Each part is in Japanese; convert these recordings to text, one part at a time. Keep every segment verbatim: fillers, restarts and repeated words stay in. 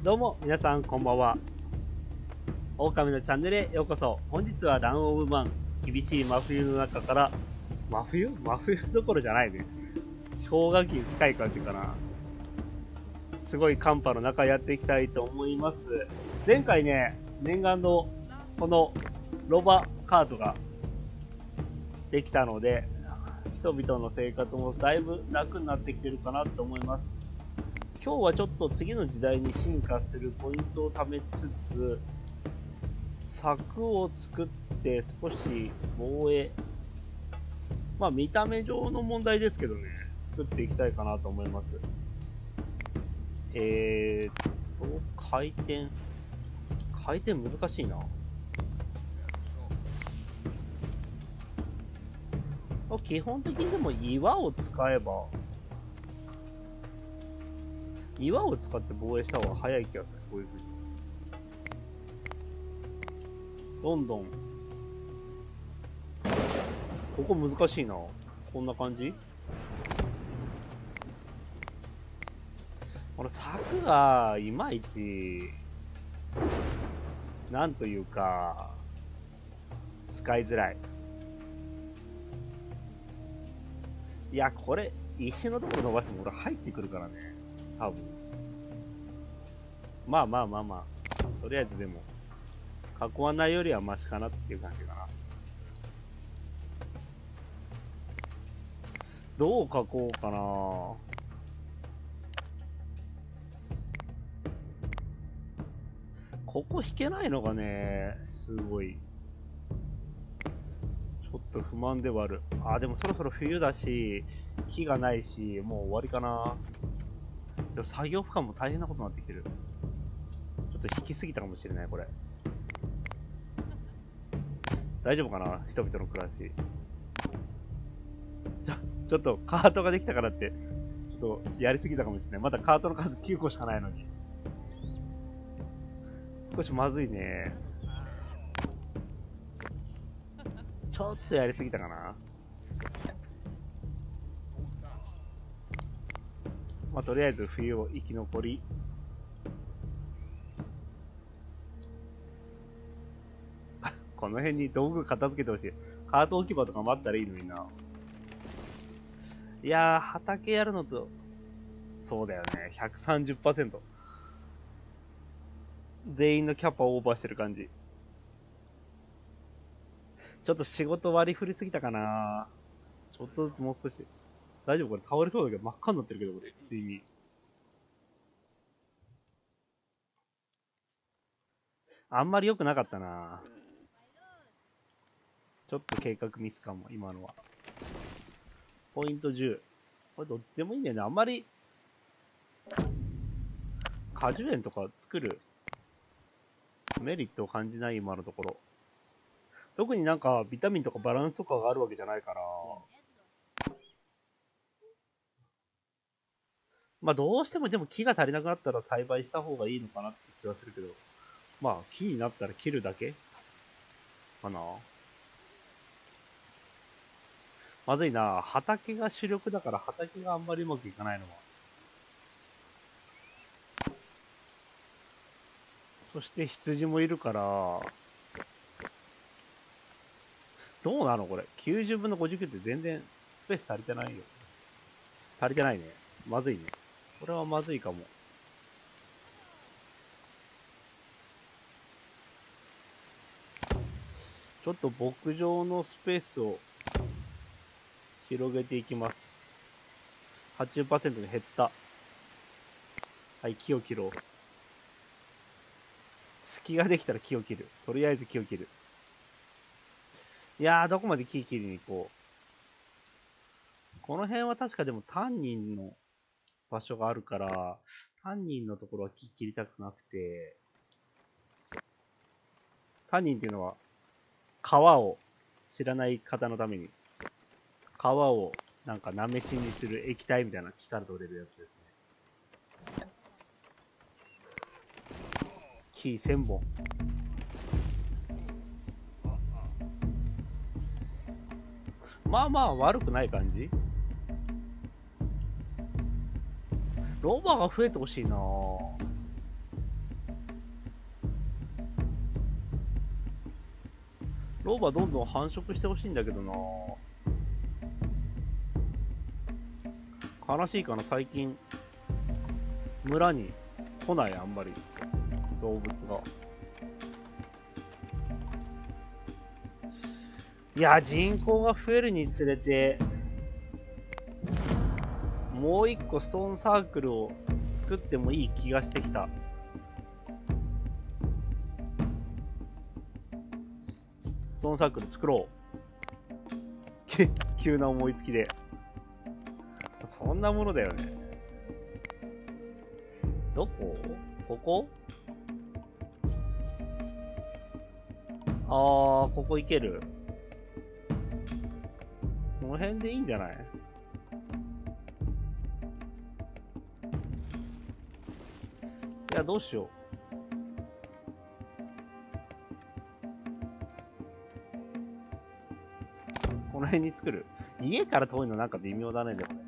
どうも皆さんこんばんは。狼のチャンネルへようこそ。本日はランオブマン、厳しい真冬の中から、真冬真冬どころじゃないね。氷河期に近い感じかな。すごい寒波の中やっていきたいと思います。前回ね、念願のこのロバカートができたので、人々の生活もだいぶ楽になってきてるかなと思います。今日はちょっと次の時代に進化するポイントを貯めつつ、柵を作って少し防衛、まあ見た目上の問題ですけどね、作っていきたいかなと思います。えーっと、回転、回転難しいな。基本的にでも岩を使えば、岩を使って防衛した方が早い気がする。こういう風にどんどん、ここ難しいな。こんな感じ。この柵がいまいちなんというか使いづらい。いや、これ石のところ伸ばしても俺入ってくるからね、多分。まあまあまあまあ、とりあえずでも囲わないよりはマシかなっていう感じかな。どう囲おうかな。ここ引けないのがね、すごいちょっと不満ではある。あ、でもそろそろ冬だし、木がないし、もう終わりかな。でも作業負荷も大変なことになってきてる。ちょっと引きすぎたかもしれない、これ。大丈夫かな、人々の暮らし。ちょ、ちょっとカートができたからって、ちょっとやりすぎたかもしれない。まだカートの数きゅうこしかないのに。少しまずいね。ちょっとやりすぎたかな。まあ、とりあえず冬を生き残り、この辺に道具片付けてほしい。カート置き場とかもあったらいいのにな。いやー、畑やるのと、そうだよね、ひゃくさんじゅっパーセント。全員のキャパをオーバーしてる感じ。ちょっと仕事割り振りすぎたかな。ちょっとずつもう少し。大丈夫これ倒れそうだけど真っ赤になってるけど、これ、睡眠。あんまり良くなかったな。ちょっと計画ミスかも、今のは。ポイントじゅう。これどっちでもいいんだよね。あんまり、果樹園とか作るメリットを感じない、今のところ。特になんかビタミンとかバランスとかがあるわけじゃないから。まあどうしてもでも木が足りなくなったら栽培した方がいいのかなって気はするけど。まあ木になったら切るだけかな。まずいな。畑が主力だから畑があんまりうまくいかないのは。そして羊もいるから、どうなのこれ。きゅうじゅうぶんのごじゅうきゅうって全然スペース足りてないよ。足りてないね。まずいね。これはまずいかも。ちょっと牧場のスペースを広げていきます。はちじゅっパーセント に減った。はい、木を切ろう。隙ができたら木を切る。とりあえず木を切る。いやー、どこまで木切りに行こう。この辺は確かでもタンニンの場所があるから、タンニンのところは木切りたくなくて、タンニンっていうのは、皮を知らない方のために、皮をなんかなめしにする液体みたいな木から取れるやつですね。木せんぼん。まあまあ悪くない感じ。ロバが増えてほしいなぁ。 老婆どんどん繁殖してほしいんだけどな。悲しいかな、最近村に来ない、あんまり動物が。いや、人口が増えるにつれてもう一個ストーンサークルを作ってもいい気がしてきた。ストーンサークル作ろう。急な思いつきで。そんなものだよね。どこ？ここ？あー、ここ行ける。この辺でいいんじゃない？いや、どうしよう。この辺に作る。家から遠いのなんか微妙だね、でもね。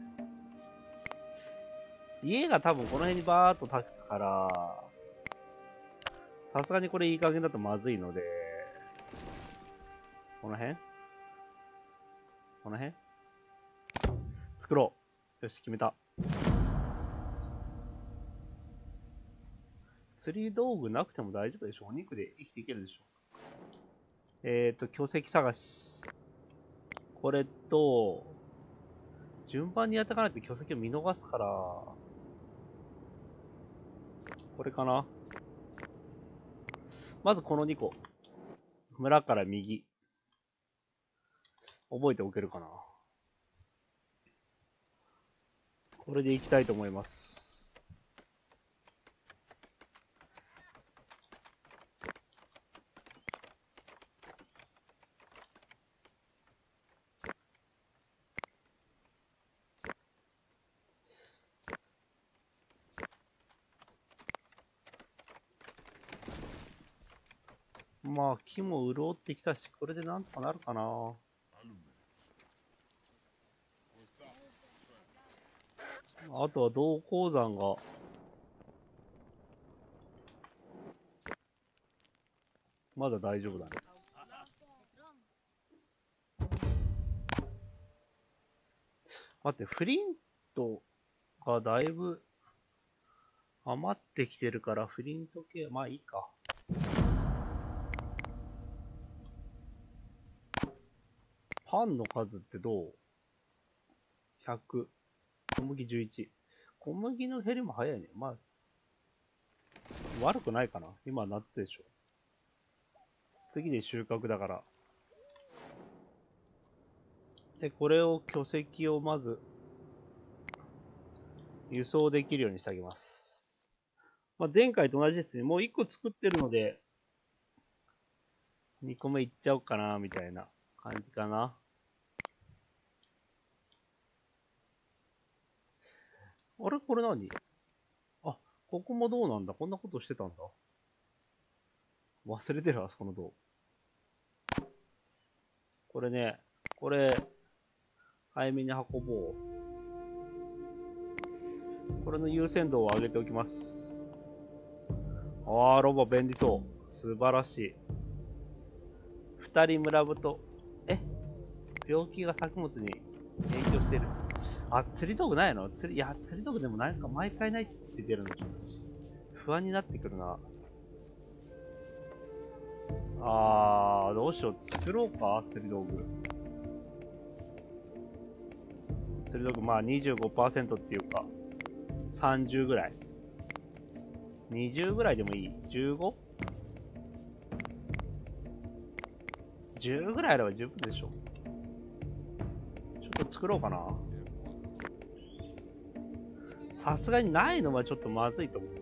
家が多分この辺にバーっと建つから、さすがにこれいい加減だとまずいので、この辺この辺作ろう。よし、決めた。釣り道具なくても大丈夫でしょ。お肉で生きていけるでしょ。えっと、巨石探し。これと、順番にやっていかないと巨石を見逃すから、これかな。まずこのにこ。村から右。覚えておけるかな。これで行きたいと思います。まあ、木も潤ってきたし、これでなんとかなるかな。あとは銅鉱山が、まだ大丈夫だね。待って、フリントがだいぶ余ってきてるから、フリント系、まあいいか。パンの数ってどう ?ひゃく。小麦じゅういち。小麦の減りも早いね。まあ、悪くないかな。今夏でしょ。次で収穫だから。で、これを巨石をまず、輸送できるようにしてあげます。まあ、前回と同じですね。もういっこ作ってるので、にこめいっちゃおうかな、みたいな感じかな。あれこれ何？あ、ここもどうなんだ。こんなことしてたんだ。忘れてる、あそこの銅。これね、これ、早めに運ぼう。これの優先度を上げておきます。あー、ロボ便利そう。素晴らしい。二人村人。え？病気が作物に影響してる。あ、釣り道具ないの？釣り、いや、釣り道具でもなんか毎回ないって出るのちょっと不安になってくるな。あー、どうしよう。作ろうか釣り道具。釣り道具、まあ にじゅうごパーセント っていうか、さんじゅうぐらい。にじゅうぐらいでもいい ?じゅうご？ じゅう ぐらいあれば十分でしょ。ちょっと作ろうかな。さすがにないのはちょっとまずいと思う。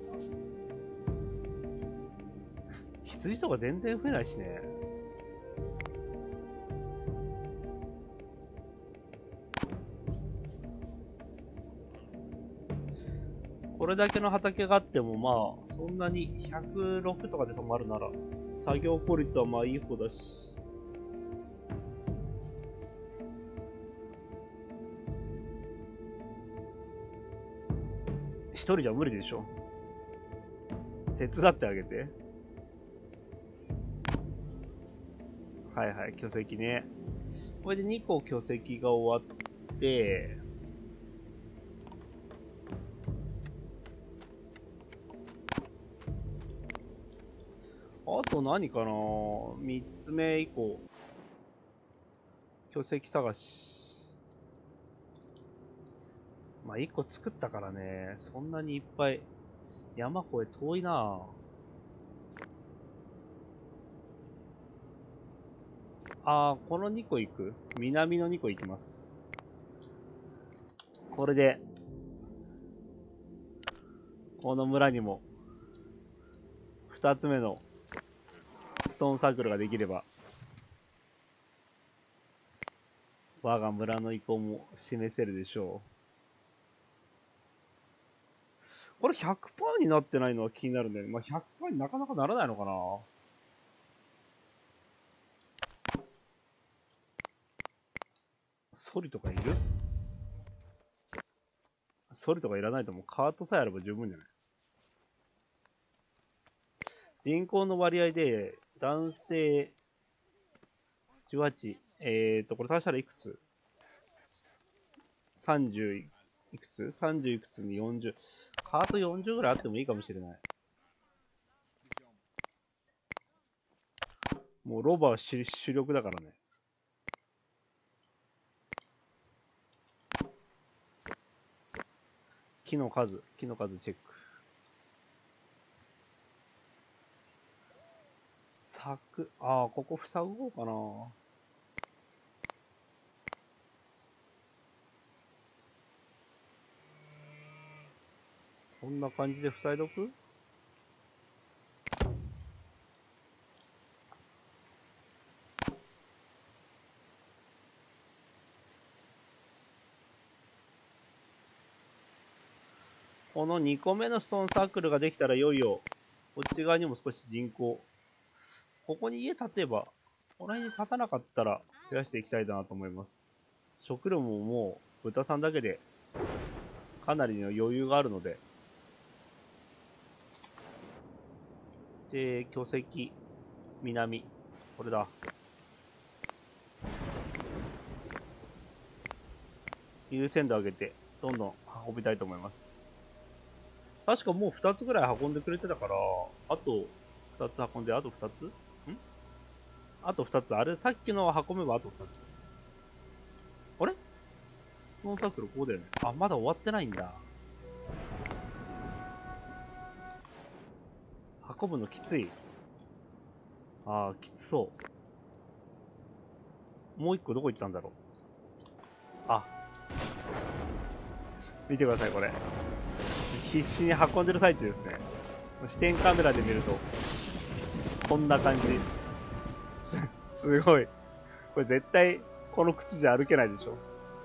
羊とか全然増えないしね。これだけの畑があってもまあそんなにひゃくろくとかで止まるなら作業効率はまあいい方だし。一人じゃ無理でしょ。手伝ってあげて。 はいはい、巨石ね。これでにこ巨石が終わって、あと何かな？みっつめ以降。巨石探し。まあいっこ作ったからね、そんなにいっぱい。山越え遠いな。あー、このにこ行く？南のにこ行きます。これで、この村にも、ふたつめのストーンサークルができれば、我が村の意向も示せるでしょう。これ ひゃくパーセント になってないのは気になるんだよね。まあ、ひゃくパーセント になかなかならないのかな。ソリとかいる？ソリとかいらないと思う。カートさえあれば十分じゃない？人口の割合で、男性じゅうはち。えーと、これ足したらいくつ？ さんじゅう いくつ？ さんじゅう いくつによんじゅう。カートよんじゅうぐらいあってもいいかもしれない。もうロバは主主力だからね。木の数、木の数チェック。柵、ああ、ここ塞ごうかな。こんな感じで塞いどく？このにこめのストーンサークルができたらいよいよ、こっち側にも少し人口。ここに家建てば、この辺に建たなかったら増やしていきたいなと思います。食料ももう豚さんだけでかなりの余裕があるので。で、巨石、南。これだ。優先度上げて、どんどん運びたいと思います。確かもうふたつぐらい運んでくれてたから、あとふたつ運んで、あとふたつ？んあとふたつ。あれ、さっきの運べばあとふたつ。あれ？このサークルここだよね。あ、まだ終わってないんだ。運ぶのきつい。ああ、きつそう。もう一個どこ行ったんだろう。あ。見てください、これ。必死に運んでる最中ですね。視点カメラで見ると、こんな感じ。す、すごい。これ絶対、この靴じゃ歩けないでしょ。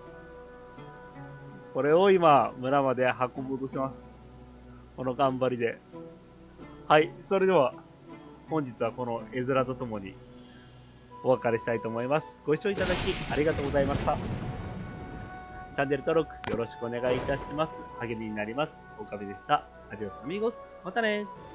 これを今、村まで運ぼうとしてます。この頑張りで。はい、それでは、本日はこの絵面とともに、お別れしたいと思います。ご視聴いただきありがとうございました。チャンネル登録よろしくお願いいたします。励みになります。オカベでした。アディオスアミーゴス。またね。